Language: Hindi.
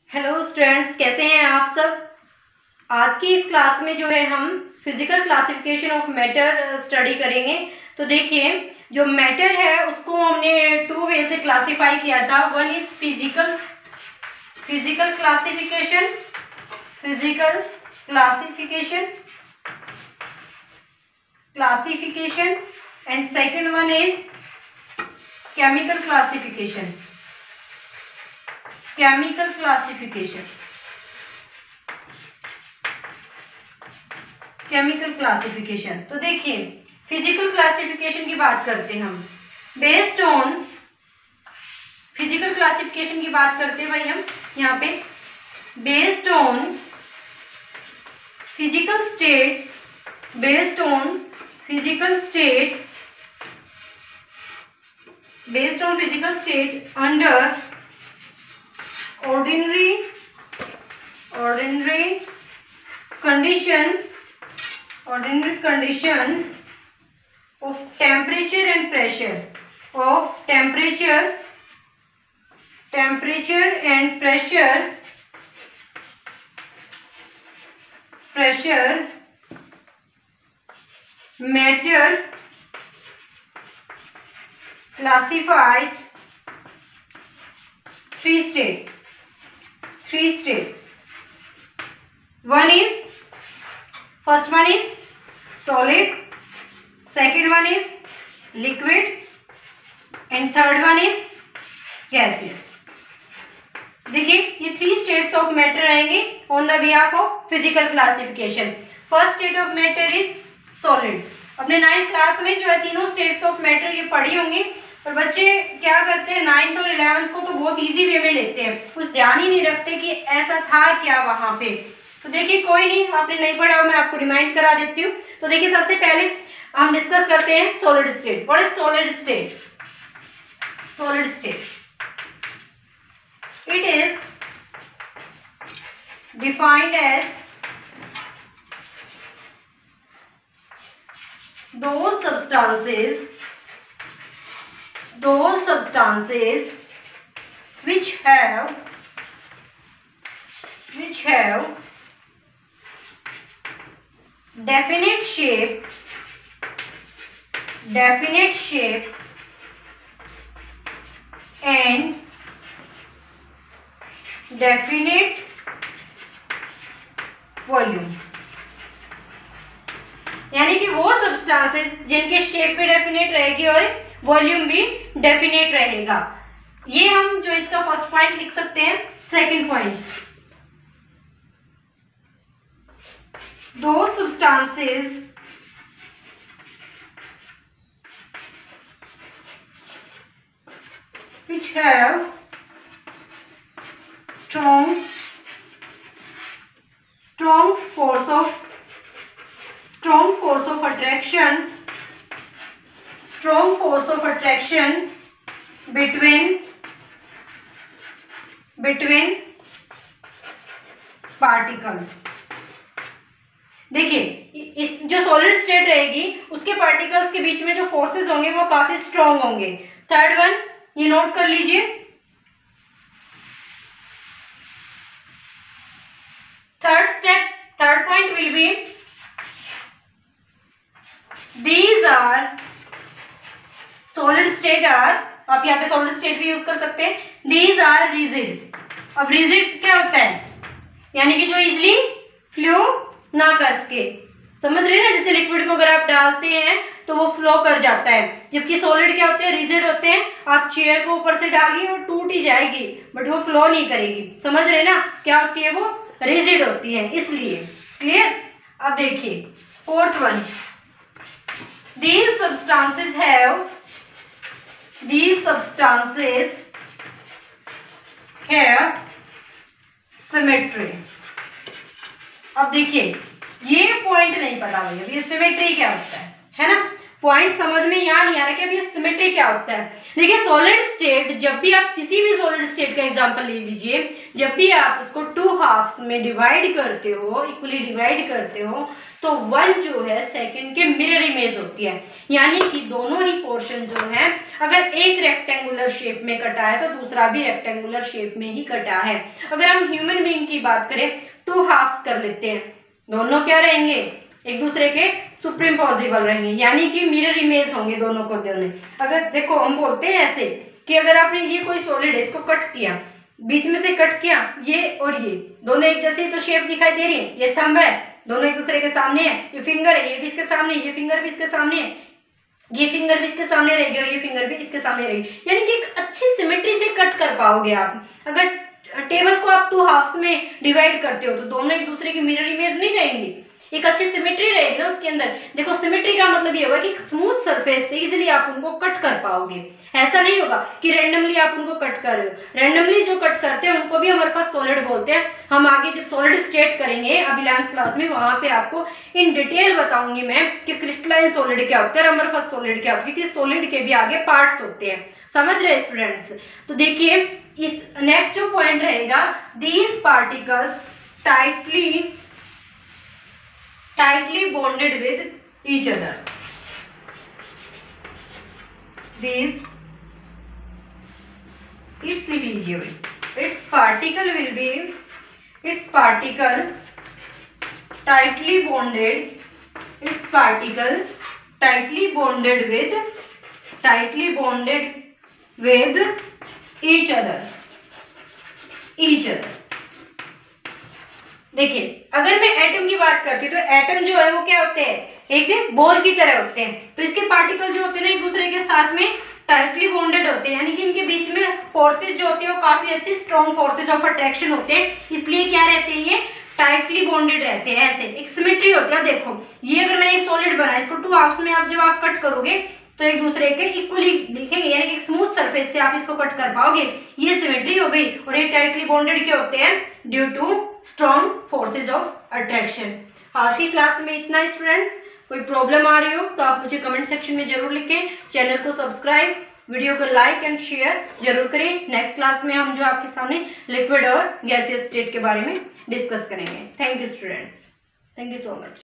हेलो स्टूडेंट्स, कैसे हैं आप सब। आज की इस क्लास में जो है हम physical classification of matter study करेंगे। तो देखिए, जो मैटर है उसको हमने टू वे से क्लासिफाई किया था। One is physical classification and second one is chemical classification. तो देखिए, फिजिकल क्लासिफिकेशन की बात करते हैं हम। बेस्ड ऑन फिजिकल क्लासिफिकेशन की बात करते हैं भाई हम यहाँ पे। Based on physical state under ordinary condition of temperature and pressure matter classified three states. First one is solid, second one is liquid and third one is gaseous. देखिए, ये थ्री स्टेट्स ऑफ मैटर रहेंगे on the behalf of physical classification. First state of matter is solid. अपने 9th क्लास में जो है तीनों स्टेट्स ऑफ मैटर ये पढ़ी होंगी। और बच्चे क्या करते हैं, 9th और 11th को तो बहुत इजी वे में लेते हैं, कुछ ध्यान ही नहीं रखते कि ऐसा था क्या वहां पे। तो देखिए, कोई नहीं, आपने नहीं पढ़ा हो, मैं आपको रिमाइंड करा देती हूँ। तो देखिए, सबसे पहले हम डिस्कस करते हैं solid state. What is solid state? It is defined as those substances which have definite shape and definite volume. यानी कि वो सब्सटेंसेस जिनके शेप भी डेफिनेट रहेगी और वॉल्यूम भी डेफिनेट रहेगा। ये हम जो इसका फर्स्ट पॉइंट लिख सकते हैं। सेकंड पॉइंट, दो substances which have strong force of attraction between particles। देखिए, इस जो सॉलिड स्टेट रहेगी उसके पार्टिकल्स के बीच में जो फोर्सेस होंगे वो काफी स्ट्रॉन्ग होंगे। थर्ड वन, ये नोट कर लीजिए। Third point will be these are solid state are, आप यहाँ पे solid state भी यूज कर सकते हैं। These are rigid। अब rigid क्या होता है, यानी कि जो इजिली फ्लो ना कर सके। समझ रहे हैं ना, जैसे लिक्विड को अगर आप डालते हैं तो वो फ्लो कर जाता है, जबकि सॉलिड क्या होते हैं, रिजिड होते हैं। आप चेयर को ऊपर से डालिए और टूट ही जाएगी, बट वो फ्लो नहीं करेगी। समझ रहे ना, क्या होती है, वो रिजिड होती है, इसलिए। क्लियर। अब देखिए fourth one, these substances have symmetry। अब देखिए, ये पॉइंट नहीं पता भैया, ये सिमेट्री क्या होता है ना। पॉइंट समझ में यहाँ नहीं आ रहा कि अब ये सिमेट्री क्या होता है। देखिए सॉलिड स्टेट, जब भी आप किसी भी सॉलिड स्टेट का एग्जांपल ले लीजिए, जब भी आप उसको 2 हाफ्स में डिवाइड करते हो, इक्वली डिवाइड करते हो, तो वन जो है सेकंड के मिरर इमेज होती है, यानी कि दोनों ही पोर्शन जो है अगर एक रेक्टेंगुलर शेप में कटा है तो दूसरा भी रेक्टेंगुलर शेप में ही कटा है। अगर हम ह्यूमन बीइंग की बात करें 2 हाफ्स कर लेते हैं, दोनों क्या रहेंगे, एक दूसरे के सुप्रीम पॉसिबल रहेंगे, यानी कि मिरर इमेज होंगे दोनों को दोनों। अगर देखो हम बोलते हैं ऐसे कि अगर आपने ये कोई सॉलिड है, इसको कट किया, बीच में से कट किया, ये और ये दोनों एक जैसे तो शेप दिखाई दे रही है, ये थंब है, दोनों एक दूसरे के सामने है, ये फिंगर है, ये भी इसके सामने, ये फिंगर भी इसके सामने है, ये फिंगर भी इसके सामने रहेगी और ये फिंगर भी इसके सामने रहेगी, यानी कि एक अच्छी सिमेट्री से कट कर पाओगे आप। अगर टेबल को आप 2 हाफ्स में डिवाइड करते हो तो दोनों एक दूसरे की मिरर इमेज नहीं रहेंगी, एक अच्छी सिमेट्री रहेगी ना उसके अंदर। देखो सिमेट्री का मतलब ये होगा कि स्मूथ सरफेस से इजीली आप उनको कट कर पाओगे। ऐसा नहीं होगा कि रैंडमली आप उनको कट कर रहे हो। रैंडमली जो कट करते हैं उनको भी हमारे पास सॉलिड बोलते हैं। हम आगे जब सॉलिड स्टेट करेंगे अभी 11th क्लास में, वहां पे आपको इन डिटेल बताऊंगी मैं कि क्रिस्टलाइन सॉलिड क्या होता है और अमरफस सॉलिड क्या होता है, क्योंकि सॉलिड के भी आगे पार्ट्स होते हैं। समझ रहे स्टूडेंट्स? तो देखिए इस नेक्स्ट जो पॉइंट रहेगा, these particles tightly bonded with each other. These, its particle tightly bonded with each other. देखिए अगर मैं एटम की बात करती हूँ तो एटम जो है वो क्या होते हैं, एक बॉल की तरह होते हैं। तो इसके पार्टिकल जो होते हैं ना एक दूसरे के साथ में टाइटली बॉन्डेड होते हैं, यानी कि इनके बीच में फोर्सेज जो होते हैं वो काफी अच्छे स्ट्रॉन्ग फोर्सेज ऑफ अट्रैक्शन होते हैं, इसलिए क्या रहते हैं ये टाइटली बॉन्डेड रहते हैं। ऐसे एक सिमेट्री होती है। देखो ये अगर मैंने एक सॉलिड बनाया, इसको 2 हाफ्स में जब आप कट करोगे तो एक दूसरे के इक्वली दिखेंगे, यानी कि स्मूथ सरफेस से आप इसको कट कर पाओगे। ये सिमेट्री हो गई। और ये टाइटली बॉन्डेड क्या होते हैं, due to strong forces of attraction. आज की क्लास में इतना ही स्टूडेंट्स। कोई प्रॉब्लम आ रही हो तो आप मुझे कमेंट सेक्शन में जरूर लिखें। चैनल को सब्सक्राइब, वीडियो को लाइक एंड शेयर जरूर करें। नेक्स्ट क्लास में हम जो आपके सामने लिक्विड और गैसियस स्टेट के बारे में डिस्कस करेंगे। Thank you students, thank you so much.